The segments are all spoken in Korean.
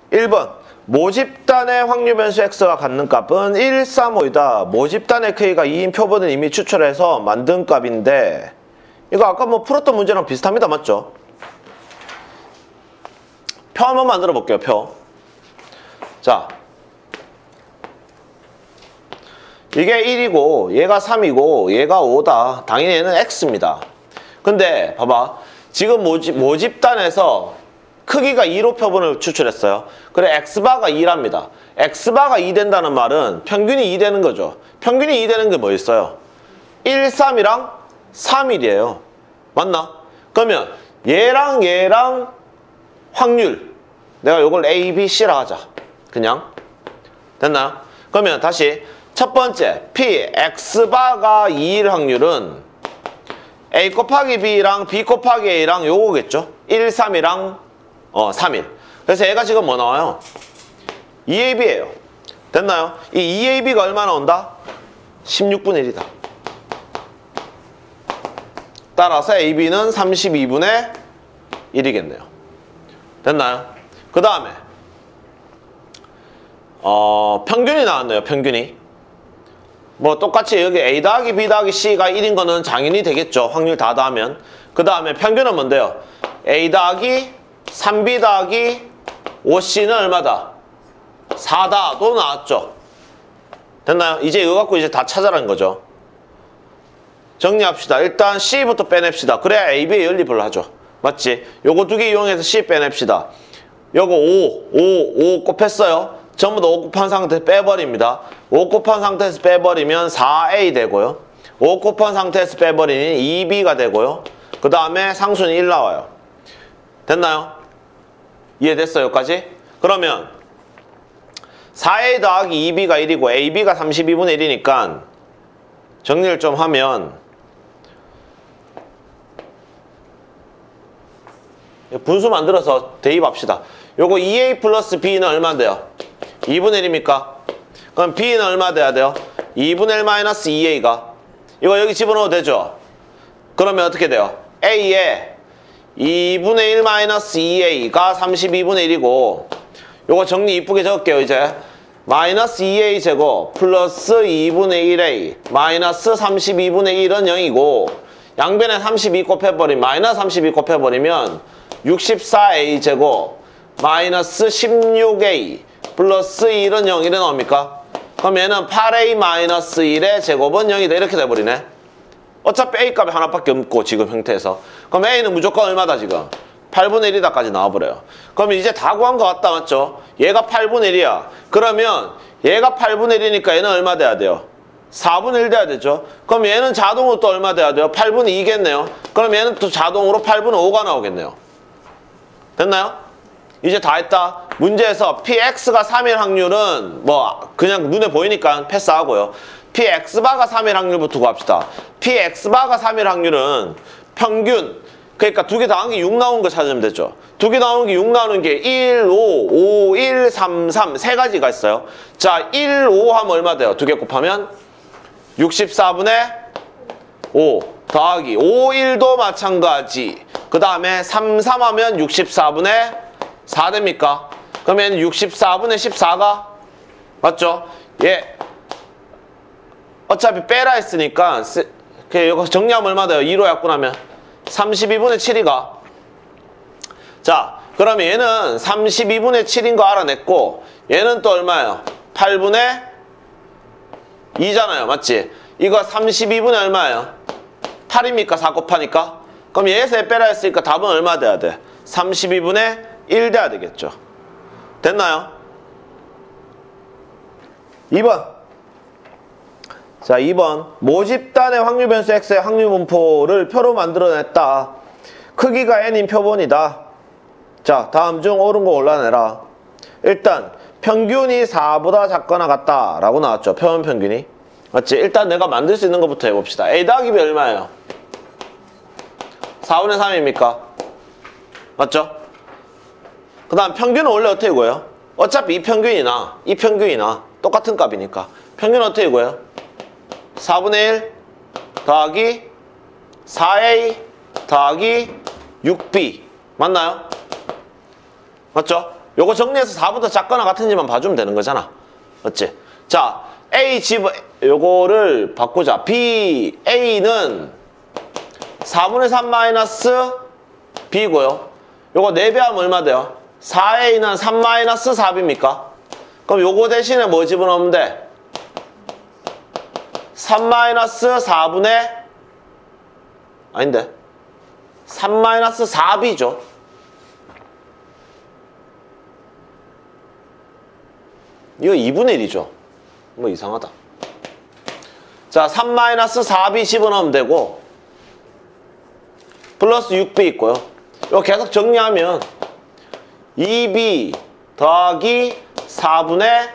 1번 모집단의 확률 변수 x가 갖는 값은 1, 3, 5이다. 모집단의 크기가 2인 표본을 이미 추출해서 만든 값인데 이거 아까 뭐 풀었던 문제랑 비슷합니다. 맞죠? 표 한번 만들어 볼게요. 표. 자, 이게 1이고 얘가 3이고 얘가 5다. 당연히 얘는 x입니다. 근데 봐봐. 지금 모집단에서 크기가 2로 표본을 추출했어요. 그래 x바가 2랍니다. x바가 2 된다는 말은 평균이 2 되는 거죠. 평균이 2 되는 게 뭐 있어요? 1, 3이랑 3, 1이에요. 맞나? 그러면 얘랑 확률 내가 요걸 A, B, C라 하자. 그냥 됐나요? 그러면 다시 첫 번째 P, x바가 2일 확률은 A 곱하기 B랑 B 곱하기 A랑 요거겠죠? 1, 3이랑 3일. 그래서 얘가 지금 뭐 나와요? 2AB예요. 됐나요? 이 2AB가 얼마나 온다? 16분의 1이다. 따라서 AB는 32분의 1이겠네요. 됐나요? 그 다음에 평균이 나왔네요. 평균이. 뭐 똑같이 여기 A 더하기 B 더하기 C가 1인 거는 당연히 되겠죠. 확률 다 더하면. 그 다음에 평균은 뭔데요? A 더하기 3B 더하기 5C는 얼마다? 4다. 또 나왔죠. 됐나요? 이제 이거 갖고 이제 다 찾아라는 거죠. 정리합시다. 일단 C부터 빼냅시다. 그래야 AB의 연립을 하죠. 맞지? 요거 두 개 이용해서 C 빼냅시다. 요거 5 곱했어요. 전부 다 5 곱한 상태에서 빼버립니다. 5 곱한 상태에서 빼버리면 4A 되고요. 5 곱한 상태에서 빼버리면 2B가 되고요. 그 다음에 상수는 1 나와요. 됐나요? 이해됐어요? 여기까지? 그러면 4A 더하기 2B가 1이고 AB가 32분의 1이니까 정리를 좀 하면 분수 만들어서 대입합시다. 요거 2A 플러스 B는 얼마인데요? 2분의 1입니까? 그럼 B는 얼마 돼야 돼요? 2분의 1 마이너스 2A가 이거 여기 집어넣어도 되죠? 그러면 어떻게 돼요? A에 2분의 1 마이너스 2A가 32분의 1이고 요거 정리 이쁘게 적을게요. 이제 마이너스 2A 제곱 플러스 2분의 1A 마이너스 32분의 1은 0이고 양변에 32 곱해버리면 마이너스 32 곱해버리면 64A 제곱 마이너스 16A 플러스 1은 0 이래 나옵니까? 그럼 얘는 8A 마이너스 1의 제곱은 0이다. 이렇게 돼버리네. 어차피 A 값이 하나밖에 없고 지금 형태에서. 그럼 A는 무조건 얼마다 지금? 8분의 1이다까지 나와버려요. 그럼 이제 다 구한 것 같다. 맞죠? 얘가 8분의 1이야. 그러면 얘가 8분의 1이니까 얘는 얼마 돼야 돼요? 4분의 1 돼야 되죠. 그럼 얘는 자동으로 또 얼마 돼야 돼요? 8분의 2겠네요. 그럼 얘는 또 자동으로 8분의 5가 나오겠네요. 됐나요? 이제 다 했다. 문제에서 PX가 3일 확률은 뭐 그냥 눈에 보이니까 패스하고요. PX바가 3일 확률부터 구합시다. PX바가 3일 확률은 평균 그러니까 두 개 더한 게 6 나온 거 찾으면 되죠. 두 개 나오는 게 6 나오는 게 1, 5, 5, 1, 3, 3 세 가지가 있어요. 자, 1, 5 하면 얼마 돼요? 두 개 곱하면 64분의 5 더하기 5, 1도 마찬가지. 그 다음에 3, 3 하면 64분의 4 됩니까? 그러면 64분의 14가 맞죠? 예. 어차피 빼라 했으니까 이거 정리하면 얼마 돼요? 2로 약분하면 32분의 7이가 자 그러면 얘는 32분의 7인 거 알아냈고 얘는 또 얼마예요? 8분의 2잖아요. 맞지? 이거 32분의 얼마예요? 8입니까? 4 곱하니까? 그럼 얘에서 빼라 했으니까 답은 얼마 돼야 돼? 32분의 1 돼야 되겠죠. 됐나요? 2번 자 2번 모집단의 확률 변수 x의 확률 분포를 표로 만들어냈다. 크기가 n인 표본이다. 자 다음 중 옳은 거 골라내라. 일단 평균이 4보다 작거나 같다 라고 나왔죠. 표본 평균이. 맞지? 일단 내가 만들 수 있는 것부터 해봅시다. A 더하기 B 얼마예요? 4분의 3입니까? 맞죠? 그 다음 평균은 원래 어떻게 구해요? 어차피 이 평균이나 똑같은 값이니까 평균은 어떻게 구해요? 4분의 1 더하기 4A 더하기 6B 맞나요? 맞죠? 요거 정리해서 4보다 작거나 같은지만 봐주면 되는 거잖아. 맞지? 자, A 집어, 요거를 바꾸자. B, A는 4분의 3 마이너스 B고요. 요거 4배 하면 얼마 돼요? 4A는 3 마이너스 4B입니까? 그럼 요거 대신에 뭐 집어넣으면 돼? 3 마이너스 4분의 아닌데 3 마이너스 4B죠. 이거 2분의 1이죠. 뭐 이상하다. 자, 3 마이너스 4B 집어넣으면 되고 플러스 6B 있고요. 이거 계속 정리하면 2B 더하기 4분의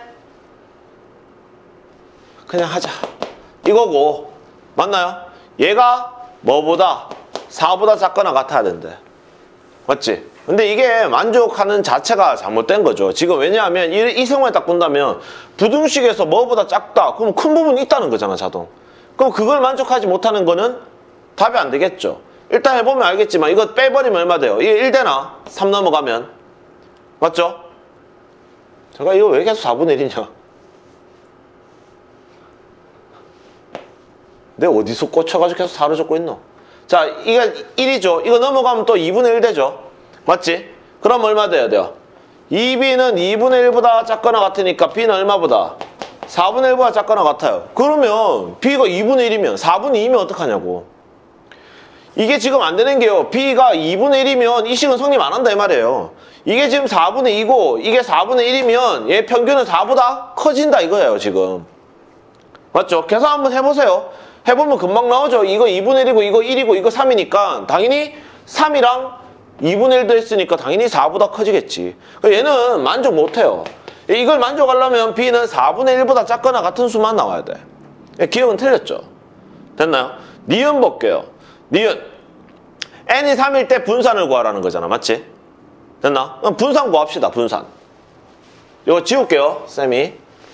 그냥 하자 이거고 맞나요? 얘가 뭐보다 4보다 작거나 같아야 된대. 맞지? 근데 이게 만족하는 자체가 잘못된 거죠. 지금 왜냐하면 이 상황에 딱 본다면 부등식에서 뭐보다 작다 그럼 큰 부분이 있다는 거잖아 자동. 그럼 그걸 만족하지 못하는 거는 답이 안 되겠죠. 일단 해보면 알겠지만 이거 빼버리면 얼마 돼요? 이게 1 되나? 3 넘어가면 맞죠? 제가 이거 왜 계속 4분의 1이냐? 내가 어디서 꽂혀가지고 계속 4로 적고 있노? 자, 이게 1이죠. 이거 넘어가면 또 2분의 1 되죠. 맞지? 그럼 얼마 돼야 돼요? 2B는 2분의 1보다 작거나 같으니까 B는 얼마보다? 4분의 1보다 작거나 같아요. 그러면 B가 2분의 1이면 4분의 2면 어떡하냐고. 이게 지금 안 되는 게요. B가 2분의 1이면 이 식은 성립 안 한다 이 말이에요. 이게 지금 4분의 2고 이게 4분의 1이면 얘 평균은 4보다 커진다 이거예요 지금. 맞죠? 계산 한번 해보세요. 해보면 금방 나오죠. 이거 2분의 1이고 이거 1이고 이거 3이니까 당연히 3이랑 2분의 1도 했으니까 당연히 4보다 커지겠지. 얘는 만족 못해요. 이걸 만족하려면 B는 4분의 1보다 작거나 같은 수만 나와야 돼. 기억은 틀렸죠? 됐나요? 니은 볼게요. 니은 n이 3일 때 분산을 구하라는 거잖아. 맞지? 됐나? 그럼 분산 구합시다. 분산. 이거 지울게요. 쌤이.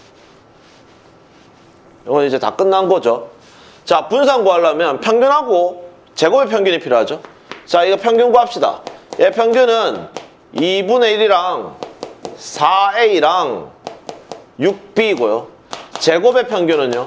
이건 이제 다 끝난 거죠. 자, 분산 구하려면 평균하고 제곱의 평균이 필요하죠. 자, 이거 평균 구합시다. 얘 평균은 2분의 1이랑 4A랑 6B고요. 제곱의 평균은요.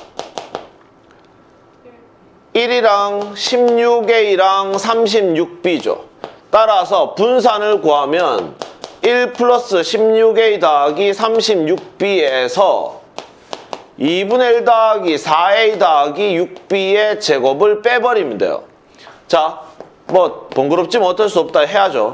1이랑 16A랑 36B죠. 따라서 분산을 구하면 1 플러스 16A 더하기 36B에서 2분의 1 더하기 4A 더하기 6B의 제곱을 빼버리면 돼요. 자, 뭐 번거롭지만 어쩔 수 없다 해야죠.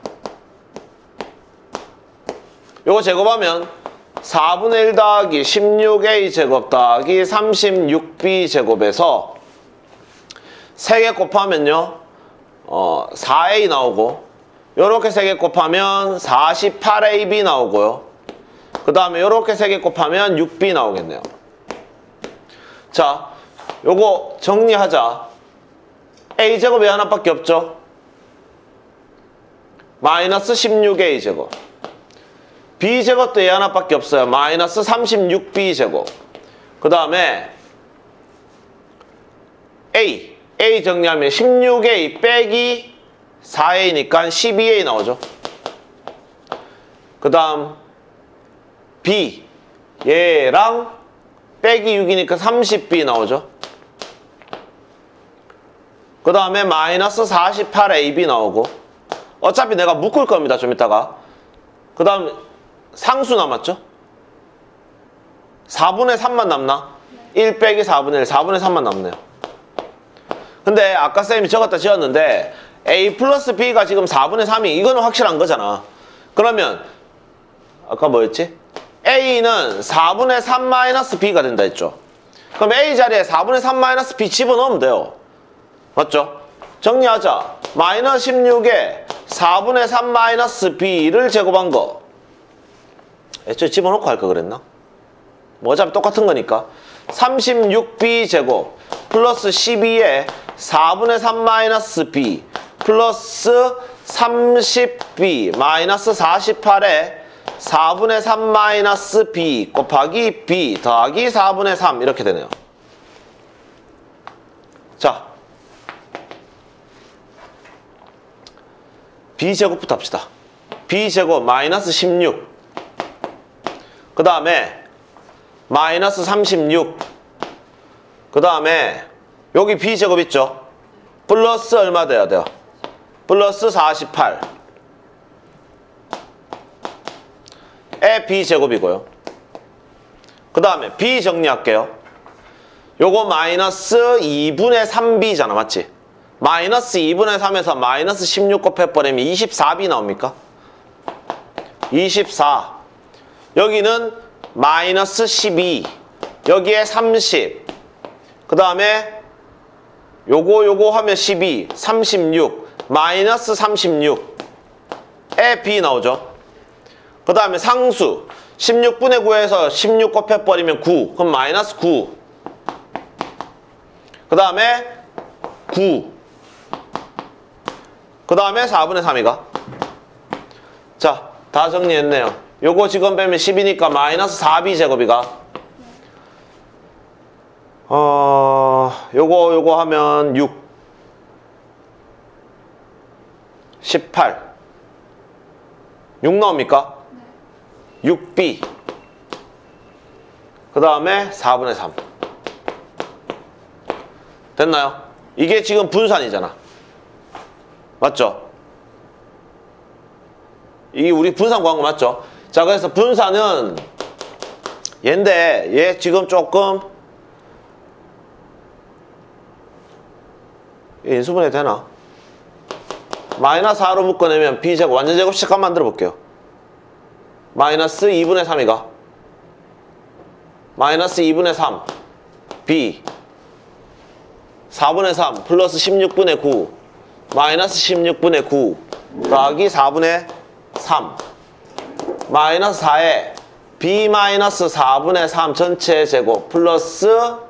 요거 제곱하면 4분의 1 더하기 16A 제곱 더하기 36B 제곱에서 3개 곱하면요 4A 나오고 요렇게 3개 곱하면 48AB 나오고요. 그 다음에 요렇게 3개 곱하면 6B 나오겠네요. 자, 요거 정리하자. A제곱이 하나밖에 없죠. 마이너스 16A제곱. B제곱도 얘 하나밖에 없어요. 마이너스 36B제곱. 그 다음에 A 정리하면 16A 빼기 4A니까 12A 나오죠. 그 다음 B 얘랑 빼기 6이니까 30B 나오죠. 그 다음에 마이너스 48AB 나오고 어차피 내가 묶을 겁니다. 좀 이따가. 그 다음 상수 남았죠. 4분의 3만 남나? 1 빼기 4분의 1 4분의 3만 남네요. 근데 아까 쌤이 적었다 지었는데 A 플러스 B가 지금 4분의 3이 이거는 확실한 거잖아. 그러면 아까 뭐였지? A는 4분의 3 마이너스 B가 된다 했죠. 그럼 A 자리에 4분의 3 마이너스 B 집어넣으면 돼요. 맞죠? 정리하자. 마이너스 16에 4분의 3 마이너스 B를 제곱한 거. 애초에 집어넣고 할 거 그랬나? 뭐 어차피 똑같은 거니까. 36B 제곱 플러스 12에 4분의 3 마이너스 B 플러스 30B 마이너스 48에 4분의 3 마이너스 B 곱하기 B 더하기 4분의 3 이렇게 되네요. 자, B제곱부터 합시다. b제곱 마이너스 16. 그 다음에 마이너스 36. 그 다음에 여기 b제곱 있죠? 플러스 얼마 돼야 돼요? 플러스 48. 에 b제곱이고요. 그 다음에 b 정리할게요. 요거 마이너스 2분의 3b잖아, 맞지? 마이너스 2분의 3에서 마이너스 16 곱해버리면 24b 나옵니까? 24. 여기는 마이너스 12. 여기에 30. 그 다음에 요거 하면 12, 36, 마이너스 36에 b 나오죠. 그 다음에 상수 16분의 9에서 16 곱해버리면 9. 그럼 마이너스 9. 그 다음에 9. 그 다음에 4분의 3이가. 자, 다 정리했네요. 요거 지금 빼면 10이니까 마이너스 4b 제곱이가. 요거 하면 6. 18. 6 나옵니까? 6b. 그 다음에 4분의 3. 됐나요? 이게 지금 분산이잖아. 맞죠? 이게 우리 분산 구한 거 맞죠? 자, 그래서 분산은 얘인데 얘 지금 조금 인수분해 되나? 마이너스 4로 묶어내면 b제곱 완전 제곱식 한번 만들어 볼게요. 마이너스 2분의 3이가 마이너스 2분의 3 b 4분의 3 플러스 16분의 9 마이너스 16분의 9 더하기 4분의 3 마이너스 4에 b 마이너스 4분의 3 전체 제곱 플러스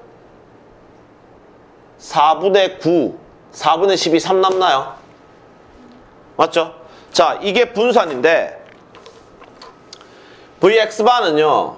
4분의 9 4분의 12 3 남나요? 맞죠? 자, 이게 분산인데 vx바는요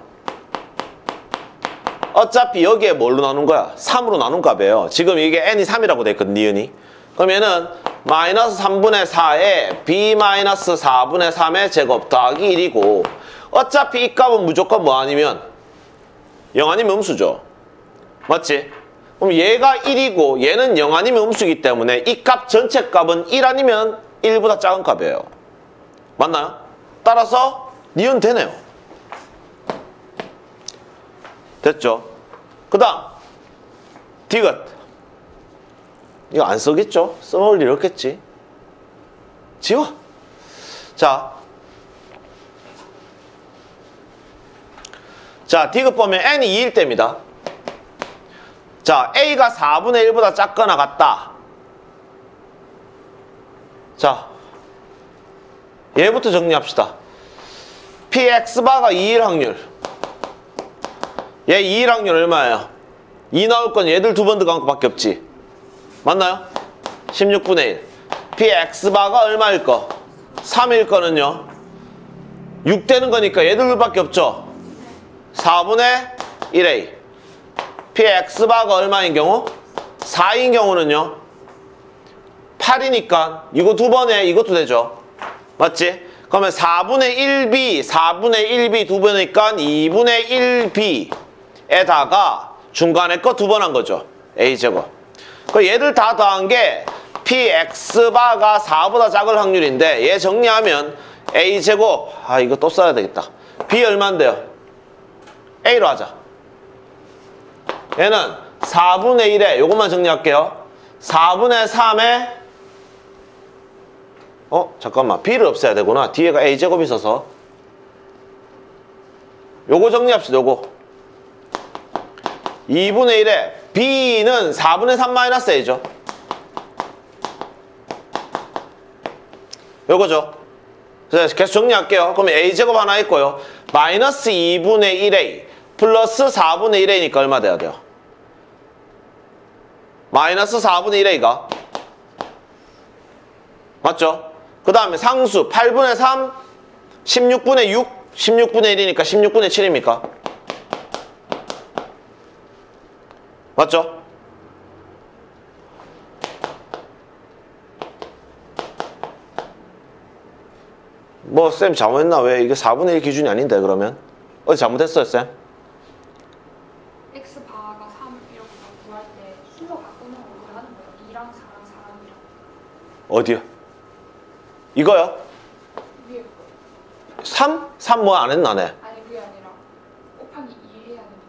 어차피 여기에 뭘로 나눈 거야? 3으로 나눈 값이에요. 지금 이게 n이 3이라고 돼 있거든, 니은이. 그럼 얘는 마이너스 3분의 4에 b 마이너스 4분의 3의 제곱 더하기 1이고 어차피 이 값은 무조건 뭐 아니면 0 아니면 음수죠. 맞지? 그럼 얘가 1이고 얘는 0 아니면 음수이기 때문에 이 값 전체 값은 1 아니면 1보다 작은 값이에요. 맞나요? 따라서 니은 되네요. 됐죠? 그 다음 디귿. 이거 안 쓰겠죠? 써먹을 일 없겠지? 지워. 자, 디귿 보면 n이 2일 때입니다. 자, a가 4분의 1보다 작거나 같다. 자, 얘부터 정리합시다. px바가 2일 확률. 얘 2일 확률 얼마예요? 2 나올 건 얘들 두 번 들어간 것밖에 없지. 맞나요? 16분의 1. px바가 얼마일 거? 3일 거는요? 6 되는 거니까 얘들밖에 없죠? 4분의 1a. px바가 얼마인 경우? 4인 경우는요? 8이니까 이거 두 번에 이것도 되죠? 맞지? 그러면 4분의 1b, 4분의 1b 두 번이니까 2분의 1b에다가 중간에 거 두 번 한 거죠. a제곱. 그 얘들 다 더한 게 px바가 4보다 작을 확률인데 얘 정리하면 a제곱, 이거 또 써야 되겠다. b 얼마인데요? a로 하자. 얘는 4분의 1에 요것만 정리할게요. 4분의 3에 잠깐만, b를 없애야 되구나. 뒤에가 a제곱이 있어서 요거 정리합시다. 요거 2분의 1에 b는 4분의 3 마이너스 a죠. 요거죠. 계속 정리할게요. 그러면 a제곱 하나 있고요. 마이너스 2분의 1a 플러스 4분의 1a니까 얼마 돼야 돼요? 마이너스 4분의 1a가 맞죠? 그 다음에 상수 8분의 3 16분의 6 16분의 1이니까 16분의 7입니까? 맞죠? 뭐 쌤 잘못했나? 왜 이게 4분의 1 기준이 아닌데 그러면? 어디 잘못했어요 쌤? x 바가 3 이렇게 구할 때 순서 바꾸는 거 우리가 하는 거예요. 2랑 4랑 4랑 2랑. 어디요? 이거요? 위에 거. 3? 3 뭐 안 했나 네? 아니 그게 아니라 곱하기 2 해야 되는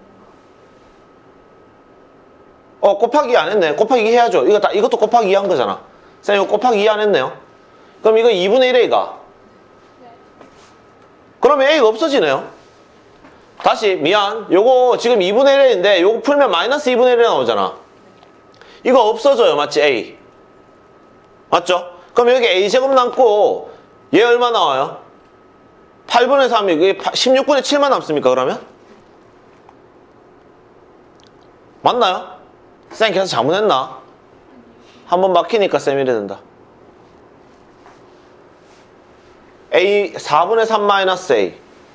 건가? 곱하기 2 안 했네. 곱하기 2 해야죠. 이것도 곱하기 2 한 거잖아. 쌤 이거 곱하기 2 안 했네요. 그럼 이거 2분의 1a가 네. 그러면 a가 없어지네요. 다시 미안. 요거 지금 2분의 1인데 요거 풀면 마이너스 2분의 1이 나오잖아. 이거 없어져요. 맞지? a. 맞죠? 그럼 여기 a제곱 남고 얘 얼마 나와요? 8분의 3이 이게 16분의 7만 남습니까 그러면? 맞나요? 쌤 계속 잘못했나? 한번 막히니까 쌤 이래 된다. a 4분의 3 마이너스 a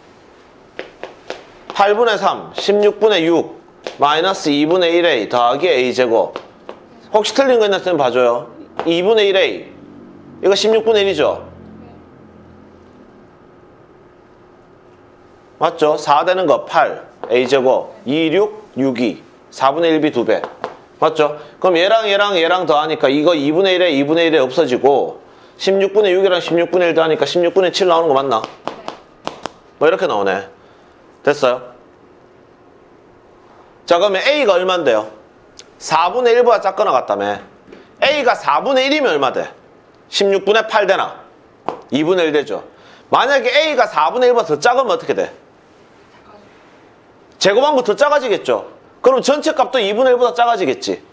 8분의 3 16분의 6 마이너스 2분의 1a 더하기 a제곱. 혹시 틀린 거 있나 쌤 봐줘요. 2분의 1a 이거 16분의 1이죠? 맞죠? 4 되는 거 8 a제곱 2, 6, 6, 2 4분의 1b 2배 맞죠? 그럼 얘랑 더하니까 이거 2분의 1에 2분의 1에 없어지고 16분의 6이랑 16분의 1 더하니까 16분의 7 나오는 거 맞나? 뭐 이렇게 나오네. 됐어요? 자 그러면 a가 얼만데요? 4분의 1보다 작거나 같다며. a가 4분의 1이면 얼마 돼? 16분의 8 되나? 2분의 1 되죠. 만약에 a가 4분의 1보다 더 작으면 어떻게 돼? 제곱한 거 더 작아지겠죠? 그럼 전체 값도 2분의 1보다 작아지겠지.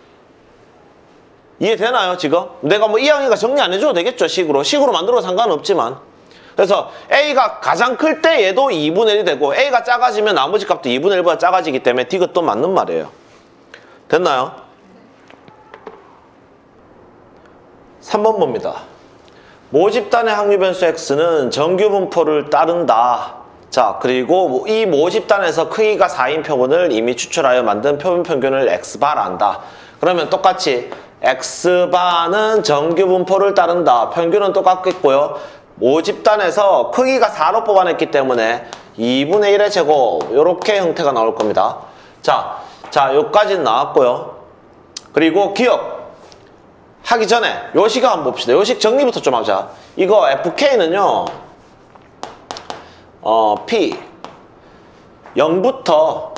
이해되나요 지금? 내가 뭐 이항이가 정리 안 해줘도 되겠죠. 식으로 만들어도 상관없지만. 그래서 a가 가장 클 때 얘도 2분의 1이 되고 a가 작아지면 나머지 값도 2분의 1보다 작아지기 때문에 디귿도 맞는 말이에요. 됐나요? 3번 봅니다. 모집단의 확률변수 x는 정규분포를 따른다. 자 그리고 이 모집단에서 크기가 4인 표본을 이미 추출하여 만든 표본 평균을 x바라 한다. 그러면 똑같이 x바는 정규분포를 따른다. 평균은 똑같겠고요. 모집단에서 크기가 4로 뽑아냈기 때문에 2분의 1의 제곱 이렇게 형태가 나올 겁니다. 자 여기까지는 나왔고요. 그리고 기억 하기 전에 요식 한번 봅시다. 요식 정리부터 좀 하자. 이거 fk는요 p 0부터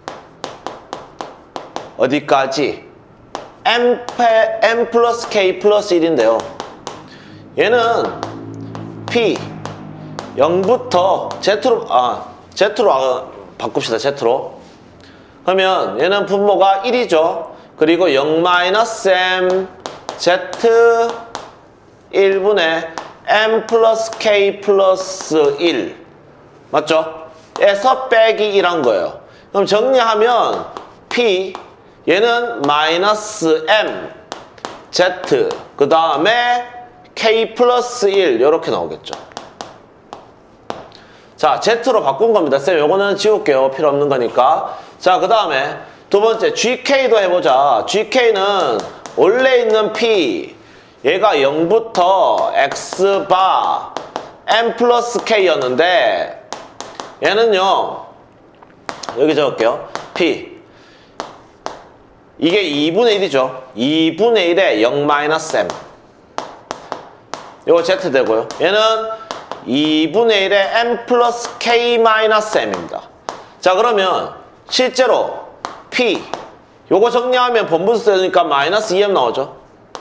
어디까지 m 플러스 k 플러스 1인데요 얘는 p 0부터 z로 바꿉시다. z로 그러면 얘는 분모가 1이죠. 그리고 0-m z 1분의 m 플러스 k 플러스 1 맞죠? 에서 빼기 1한 거예요. 그럼 정리하면 p 얘는 마이너스 m z 그 다음에 k 플러스 1 이렇게 나오겠죠. 자 z로 바꾼 겁니다. 쌤 요거는 지울게요. 필요 없는 거니까. 자 그 다음에 두 번째 gk도 해보자. gk는 원래 있는 p 얘가 0부터 x바 m 플러스 k였는데 얘는요 여기 적을게요. p 이게 2분의 1이죠. 2분의 1에 0-m 요거 z 되고요. 얘는 2분의 1에 m 플러스 k-m입니다. 자 그러면 실제로 p 요거 정리하면 본분수 되니까 마이너스 2m 나오죠.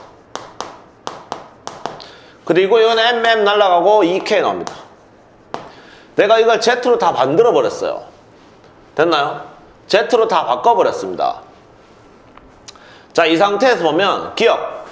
그리고 이건 mm 날라가고 2k 나옵니다. 내가 이걸 z로 다 만들어 버렸어요. 됐나요? z로 다 바꿔버렸습니다. 자 이 상태에서 보면 기억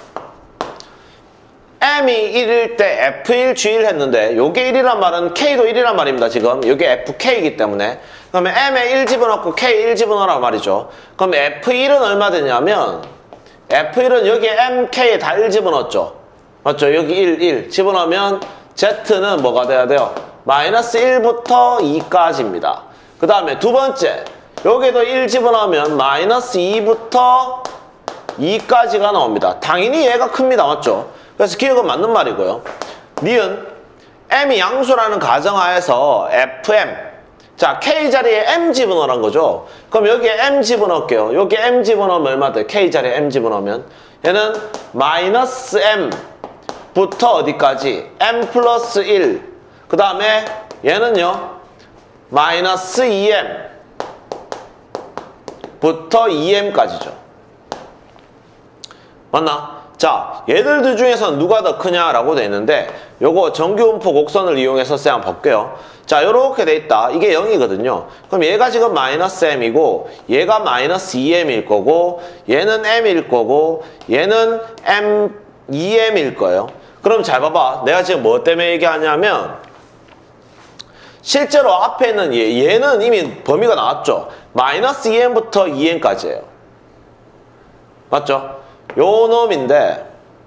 m이 1일 때 f1, g1 했는데 요게 1이란 말은 k도 1이란 말입니다. 지금 요게 fk이기 때문에 그러면 m에 1 집어넣고 k 1 집어넣으란 말이죠. 그럼 f1은 얼마 되냐면 f1은 여기에 mk에 다 1 집어넣었죠. 맞죠? 여기 1 집어넣으면 z는 뭐가 돼야 돼요? 마이너스 1부터 2까지입니다. 그 다음에 두 번째 여기도 1 집어넣으면 마이너스 2부터 2까지가 나옵니다. 당연히 얘가 큽니다. 맞죠? 그래서 기억은 맞는 말이고요. 니은 m이 양수라는 가정하에서 fm. 자, k 자리에 m 집어넣으란 거죠. 그럼 여기에 m 집어넣을게요. 여기에 m 집어넣으면 얼마 돼요? k 자리에 m 집어넣으면 얘는 마이너스 m부터 어디까지? m 플러스 1. 그 다음에 얘는요 마이너스 2m부터 2m까지죠. 맞나? 자, 얘들 둘 중에서 누가 더 크냐라고 돼 있는데 요거 정규분포 곡선을 이용해서 쌤 볼게요. 자, 요렇게 돼 있다. 이게 0이거든요. 그럼 얘가 지금 마이너스 m이고 얘가 마이너스 2m일 거고 얘는 m일 거고 얘는 2m일 거예요. 그럼 잘 봐봐. 내가 지금 뭐 때문에 얘기하냐면 실제로 앞에 있는 얘는 이미 범위가 나왔죠. 마이너스 2m부터 2m까지예요. 맞죠? 요 놈인데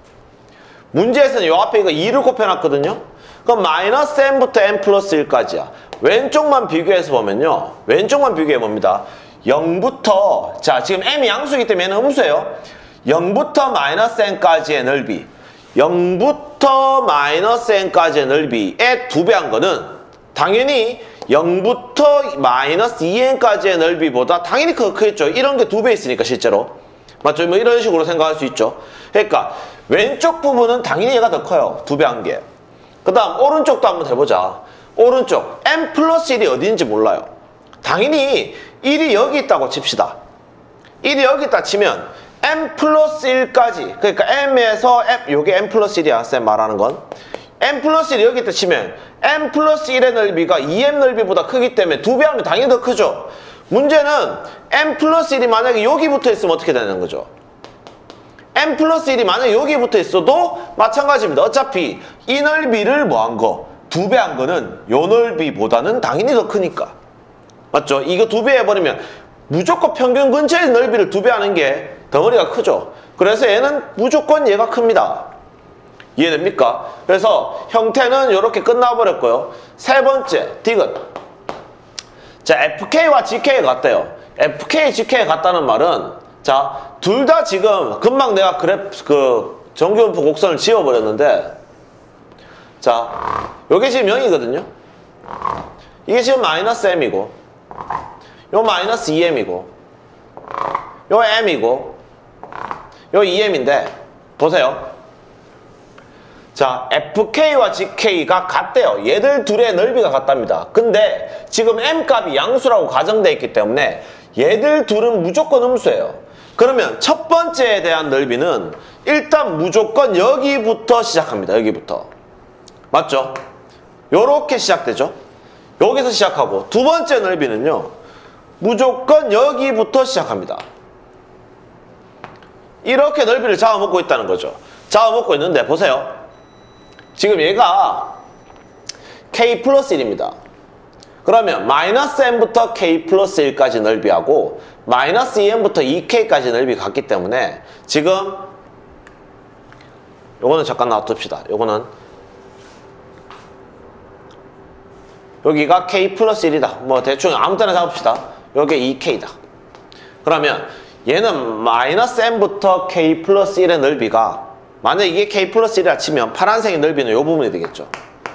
문제에서는 요 앞에 이거 2를 곱해놨거든요. 그럼 마이너스 m부터 m 플러스 1까지야. 왼쪽만 비교해서 보면요. 왼쪽만 비교해 봅니다. 0부터 자 지금 m이 양수이기 때문에 얘는 음수예요. 0부터 마이너스 n까지의 넓이 0부터 마이너스 n까지의 넓이의 2배 한 거는 당연히 0부터 마이너스 2n까지의 넓이보다 당연히 크겠죠. 이런 게 2배 있으니까 실제로. 맞죠? 뭐 이런 식으로 생각할 수 있죠. 그러니까 왼쪽 부분은 당연히 얘가 더 커요. 2배 한 게. 그 다음 오른쪽도 한번 해보자. 오른쪽 m 플러스 1이 어디인지 몰라요. 당연히 1이 여기 있다고 칩시다. 1이 여기 있다 치면 m 플러스 1까지 그러니까 m에서 m 요게 m 플러스 1이야. 쌤 말하는 건 m 플러스 1이 여기 있다 치면 m 플러스 1의 넓이가 2m 넓이보다 크기 때문에 2배 하면 당연히 더 크죠. 문제는 m 플러스 1이 만약에 여기 붙어 있으면 어떻게 되는 거죠? m 플러스 1이 만약에 여기 붙어 있어도 마찬가지입니다. 어차피 이 넓이를 뭐 한 거? 2배 한 거는 요 넓이보다는 당연히 더 크니까. 맞죠? 이거 2배 해버리면 무조건 평균 근처의 넓이를 2배 하는 게 덩어리가 크죠. 그래서 얘는 무조건 얘가 큽니다. 이해됩니까? 그래서 형태는 이렇게 끝나버렸고요. 세 번째, 디귿. 자, FK와 GK가 같대요. FK, GK가 같다는 말은 자, 둘 다 지금 금방 내가 정규분포 곡선을 지워버렸는데 자, 요게 지금 0이거든요. 이게 지금 마이너스 m이고 요 마이너스 2m이고 요 m이고 요 2m인데 보세요. 자, FK와 GK가 같대요. 얘들 둘의 넓이가 같답니다. 근데 지금 M 값이 양수라고 가정되어 있기 때문에 얘들 둘은 무조건 음수예요. 그러면 첫 번째에 대한 넓이는 일단 무조건 여기부터 시작합니다. 여기부터. 맞죠? 요렇게 시작되죠? 여기서 시작하고 두 번째 넓이는요. 무조건 여기부터 시작합니다. 이렇게 넓이를 잡아먹고 있다는 거죠. 잡아먹고 있는데 보세요. 지금 얘가 k 플러스 1입니다. 그러면 마이너스 m부터 k 플러스 1까지 넓이하고 마이너스 2m부터 2k까지 넓이 같기 때문에 지금 요거는 잠깐 놔둡시다. 요거는 여기가 k 플러스 1이다. 뭐 대충 아무 때나 잡읍시다. 요게 2k다. 그러면 얘는 마이너스 m부터 k 플러스 1의 넓이가 만약 이게 k 플러스 1이라 치면 파란색의 넓이는 이 부분이 되겠죠.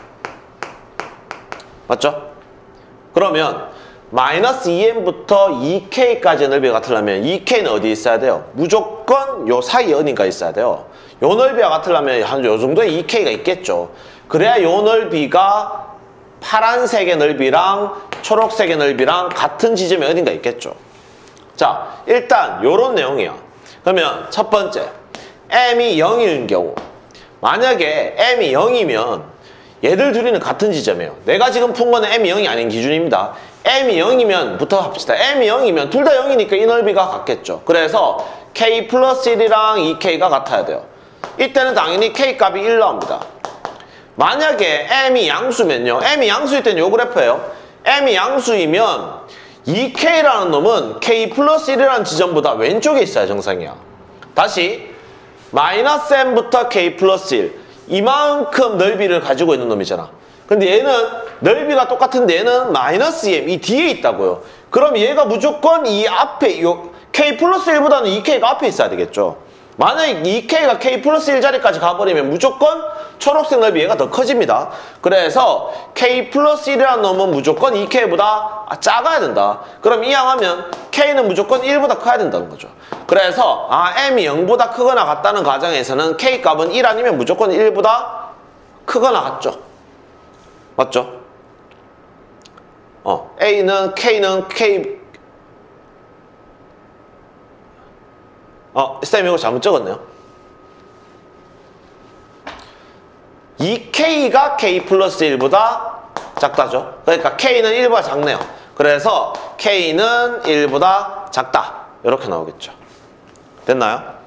맞죠? 그러면 마이너스 2m부터 2k까지의 넓이가 같으려면 2k는 어디 있어야 돼요? 무조건 요 사이에 어딘가 있어야 돼요. 요 넓이가 같으려면 한 요 정도의 2k가 있겠죠. 그래야 요 넓이가 파란색의 넓이랑 초록색의 넓이랑 같은 지점에 어딘가 있겠죠. 자, 일단 요런 내용이에요. 그러면 첫 번째 m이 0인 경우 만약에 m이 0이면 얘들 둘이는 같은 지점이에요. 내가 지금 푼 거는 m이 0이 아닌 기준입니다. m이 0이면 부터 합시다. m이 0이면 둘 다 0이니까 이 넓이가 같겠죠. 그래서 k 플러스 1이랑 2k가 같아야 돼요. 이때는 당연히 k 값이 1 나옵니다. 만약에 m이 양수면요. m이 양수일 때는 요 그래프예요. m이 양수이면 2k라는 놈은 k 플러스 1이라는 지점보다 왼쪽에 있어야 정상이야. 다시 마이너스 m부터 k 플러스 1 이만큼 넓이를 가지고 있는 놈이잖아. 근데 얘는 넓이가 똑같은데 얘는 마이너스 m 이 뒤에 있다고요. 그럼 얘가 무조건 이 앞에 요 k 플러스 1보다는 2k가 앞에 있어야 되겠죠. 만약에 2K가 K 플러스 1자리까지 가버리면 무조건 초록색 넓이 얘가 더 커집니다. 그래서 K 플러스 1이라는 놈은 무조건 2K보다 작아야 된다. 그럼 이항하면 K는 무조건 1보다 커야 된다는 거죠. 그래서 M이 0보다 크거나 같다는 가정에서는 K 값은 1 아니면 무조건 1보다 크거나 같죠. 맞죠? K는 K 쌤 이거 잘못 적었네요. 2K가 K 플러스 1보다 작다죠. 그러니까 K는 1보다 작네요. 그래서 K는 1보다 작다. 이렇게 나오겠죠. 됐나요?